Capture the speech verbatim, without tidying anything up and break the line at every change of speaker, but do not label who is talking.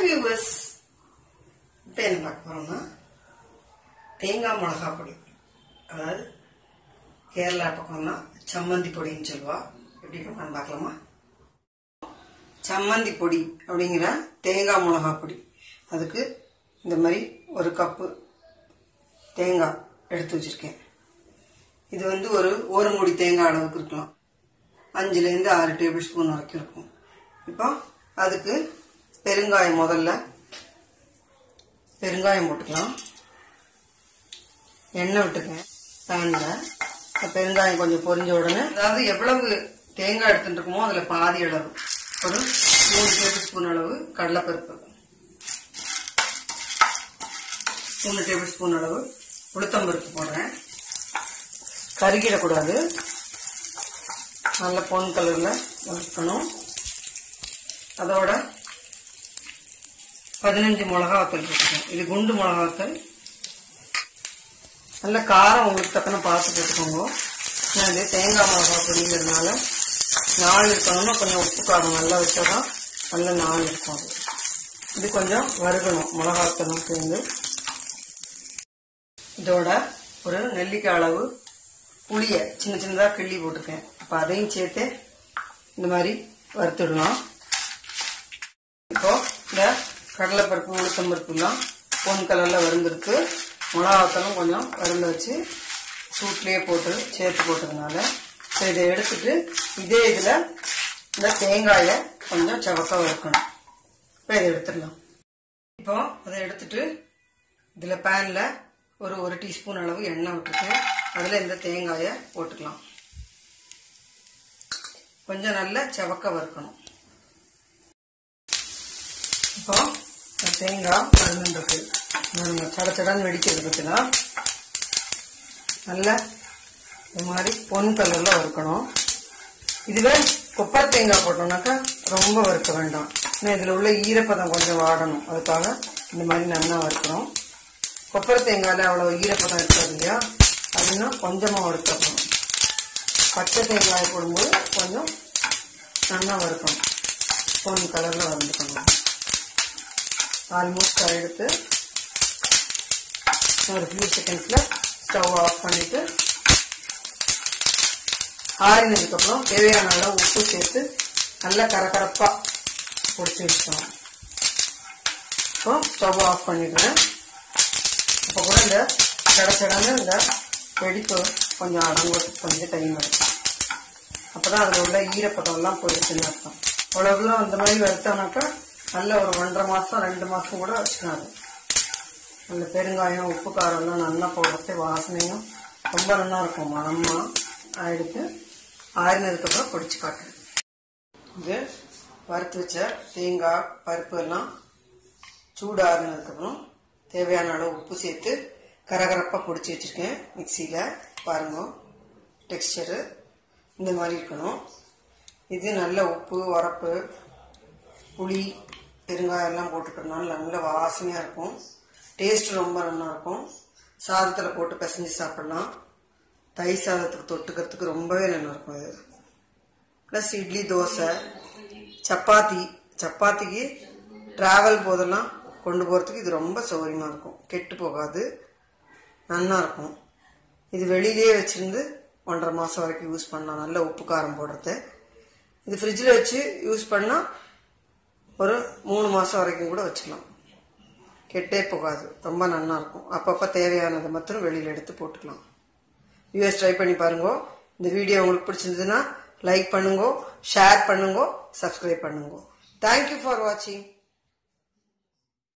viewers, இப்போ என்ன பார்க்க போறோம்னா தேங்காய் மிளகா பொடி. அதாவது கேரளா பக்கம்னா சம்மந்தி பொடின்னு சொல்லுவா. எப்படி பண்ணலாம்னு பார்க்கலாமா? சம்மந்தி பொடி அப்படிங்கிற தேங்காய் மிளகா பொடி. அதுக்கு இந்த மாதிரி ஒரு கப்பு தேங்காய் எடுத்து வச்சிருக்கேன். இது வந்து ஒரு ஒரு மூடி தேங்காய் அளவுக்கு இருக்கலாம். அஞ்சுலேருந்து ஆறு டேபிள் ஸ்பூன் வரைக்கும் இருக்கும். இப்போ அதுக்கு பெருங்காயம், முதல்ல பெருங்காயம் போட்டுக்கலாம். எண்ணெய் விட்டுக்கேன் பேனில். பெருங்காயம் கொஞ்சம் பொரிஞ்ச உடனே, அதாவது எவ்வளவு தேங்காய் எடுத்துட்டு இருக்குமோ அதில் பாதி அளவு, ஒரு மூணு டேபிள் ஸ்பூன் அளவு கடலைப்பருப்பு, மூணு டேபிள் ஸ்பூன் அளவு உளுத்தம்பருப்பு போடுறேன். கருகிடக்கூடாது, நல்ல பொன் கலர்ல வறுக்கணும். அதோட பதினஞ்சு மிளகாத்தூள் போட்டுக்கணும். இது குண்டு மிளகாத்தூள். நல்ல காரம் உங்களுக்கு தக்கன பார்த்து போட்டுக்கோங்க. இது தேங்காய் மிளகா பொடிங்கிறதுனால நாள் இருக்கணும்னா கொஞ்சம் உப்பு காரம் நல்லா வச்சாதான் நல்ல நாள் இருக்கும். இது கொஞ்சம் வறுக்கணும் மிளகாத்தூளும் சேர்ந்து. இதோட ஒரு நெல்லிக்காய் அளவு புளிய சின்ன சின்னதா கிள்ளி போட்டுருக்கேன். அப்ப அதையும் சேர்த்து இந்த மாதிரி வறுத்துடலாம். இப்போ இந்த கடலைப்பருப்பு உளுத்தம்பருப்பு எல்லாம் பொன் கலர்ல வறுந்துருக்கு. மிளகாத்தூளும் கொஞ்சம் வறுந்து வச்சு சூட்லயே போட்டு சேர்த்து போட்டதுனால இதை எடுத்துட்டு இதே இதுல இந்த தேங்காயை கொஞ்சம் சவக்க வறுக்கணும். இப்போ இதை எடுத்துடலாம். இப்போ அதை எடுத்துட்டு இதுல பேன்ல ஒரு ஒரு டீஸ்பூன் அளவு எண்ணெய் விட்டுருக்கேன். அதுல இந்த தேங்காயை போட்டுக்கலாம். கொஞ்சம் நல்லா சவக்க வறுக்கணும். இப்போ தேங்காய் வறுந்துருக்கு. சடச்சடான்னு வெடிக்கிறது பத்தினா நல்லா இந்த மாதிரி பொன் கலர்ல வறுக்கணும். இதுவே கொப்பரை தேங்காய் போட்டோம்னாக்கா ரொம்ப வறுக்க வேண்டாம். ஏன்னா இதுல உள்ள ஈரப்பதம் கொஞ்சம் வாடணும். அதுக்காக இந்த மாதிரி நல்லா வறுக்கணும். கொப்பரை தேங்காயில அவ்வளவு ஈரப்பதம் இருக்காது இல்லையா, அதுன்னா கொஞ்சமா வறுக்கணும். பச்சை தேங்காய் போடும்போது கொஞ்சம் நல்லா வறுக்கணும். பொன் கலர்ல வறுந்துக்கணும். ஆல்மோஸ்ட் எடுத்து ஒரு ஃபியூ செகண்ட்ஸ்ல ஸ்டவ் ஆஃப் பண்ணிட்டு ஆறினதுக்கு அப்புறம் தேவையான அளவு உப்பு சேர்த்து நல்லா கரகரப்பா பொடிச்சு வச்சுக்கணும். இப்போ ஸ்டவ் ஆஃப் பண்ணிடுறேன். அப்போ கூட இந்த சடச்சடன்னு இந்த வெடிப்பு கொஞ்சம் அடங்குறதுக்கு கொஞ்சம் டைம் எடுக்கும். அப்பதான் அதுல உள்ள ஈரப்பதம் எல்லாம் போயிடுச்சுன்னு அர்த்தம். அவ்வளவுலாம் அந்த மாதிரி வறுத்தோம்னாக்கா நல்ல ஒரு ஒன்றரை மாசம் ரெண்டு மாசம் கூட வச்சுக்காது. அந்த பெருங்காயம் உப்பு காரம் எல்லாம் நல்லா போடுறது வாசனையும் ரொம்ப நல்லா இருக்கும். மனமா எடுத்து ஆறினதுக்கு அப்புறம் பொடிச்சு காட்டுறேன். இது வறுத்து வச்ச தேங்காய் பருப்பு எல்லாம் சூடு ஆறினதுக்கு அப்புறம் தேவையான அளவு உப்பு சேர்த்து கரகரப்பா பொடிச்சு வச்சிருக்கேன் மிக்சியில. பாருங்க டெக்ஸ்டரு இந்த மாதிரி இருக்கணும். இது நல்ல உப்பு உரப்பு புளி பெருங்காயம் எல்லாம் போட்டுக்கிறதுனால நல்ல வாசனையா இருக்கும். டேஸ்ட் ரொம்ப நல்லா இருக்கும். சாதத்துல போட்டு பிசைஞ்சு சாப்பிடலாம். தயிர் சாதத்துக்கு தொட்டுக்கிறதுக்கு ரொம்பவே நல்லா இருக்கும். இது பிளஸ் இட்லி, தோசை, சப்பாத்தி சப்பாத்திக்கு டிராவல் போதெல்லாம் கொண்டு போறதுக்கு இது ரொம்ப சௌகரியமா இருக்கும். கெட்டு போகாது, நல்லா இருக்கும். இது வெளியிலேயே வச்சிருந்து ஒன்றரை மாசம் வரைக்கும் யூஸ் பண்ணலாம். நல்ல உப்பு காரம் போடுறது. இது ஃப்ரிட்ஜில் வச்சு யூஸ் பண்ணா ஒரு மூணு மாசம் வரைக்கும் கூட வச்சுக்கலாம். கெட்டே போகாது, ரொம்ப நல்லா இருக்கும். அப்பப்ப தேவையானதை மாத்திரம் வெளியில எடுத்து போட்டுக்கலாம். வியூவர்ஸ் ட்ரை பண்ணி பாருங்க. இந்த வீடியோ உங்களுக்கு பிடிச்சிருந்ததுன்னா லைக் பண்ணுங்க, ஷேர் பண்ணுங்க, சப்ஸ்கிரைப் பண்ணுங்க. தேங்க்யூ ஃபார் வாட்சிங்.